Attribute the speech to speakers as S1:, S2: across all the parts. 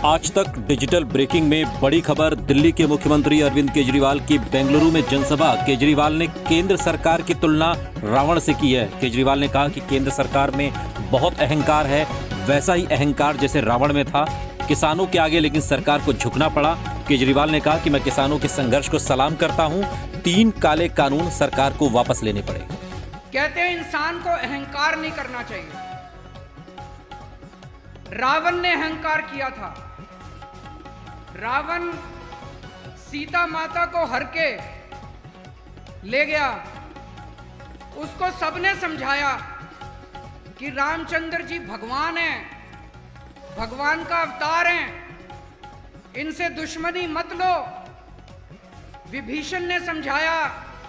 S1: आज तक digital breaking में बड़ी खबर। दिल्ली के मुख्यमंत्री अरविंद केजरीवाल की बेंगलुरु में जनसभा। केजरीवाल ने केंद्र सरकार की तुलना रावण से की है। केजरीवाल ने कहा कि केंद्र सरकार में बहुत अहंकार है, वैसा ही अहंकार जैसे रावण में था। किसानों के आगे लेकिन सरकार को झुकना पड़ा। केजरीवाल ने कहा कि मैं किसानों के संघर्ष को सलाम करता हूं। 3 काले कानून सरकार को वापस लेने पड़े।
S2: कहते हैं इंसान को अहंकार नहीं करना चाहिए। रावण ने अहंकार किया था। रावण सीता माता को हर के ले गया। उसको सबने समझाया कि रामचंद्र जी भगवान हैं, भगवान का अवतार हैं, इनसे दुश्मनी मत लो। विभीषण ने समझाया,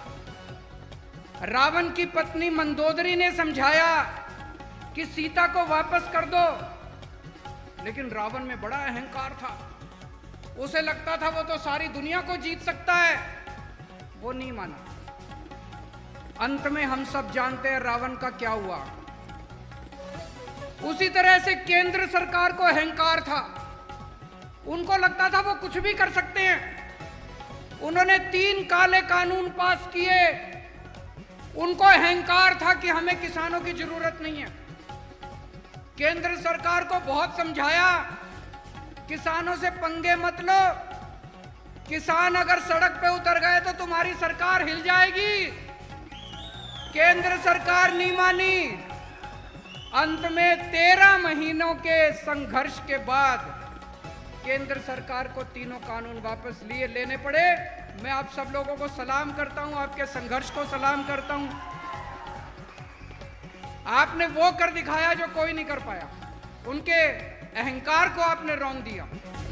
S2: रावण की पत्नी मंदोदरी ने समझाया कि सीता को वापस कर दो। लेकिन रावण में बड़ा अहंकार था। उसे लगता था वो तो सारी दुनिया को जीत सकता है। वो नहीं माना। अंत में हम सब जानते हैं रावण का क्या हुआ। उसी तरह से केंद्र सरकार को अहंकार था। उनको लगता था वो कुछ भी कर सकते हैं। उन्होंने 3 काले कानून पास किए। उनको अहंकार था कि हमें किसानों की जरूरत नहीं है। केंद्र सरकार को बहुत समझाया, किसानों से पंगे मत लो। किसान अगर सड़क पे उतर गए तो तुम्हारी सरकार हिल जाएगी। केंद्र सरकार नहीं मानी। अंत में 13 महीनों के संघर्ष के बाद केंद्र सरकार को 3 कानून वापस लेने पड़े। मैं आप सब लोगों को सलाम करता हूं, आपके संघर्ष को सलाम करता हूं। आपने वो कर दिखाया जो कोई नहीं कर पाया। उनके अहंकार को आपने रौंद दिया।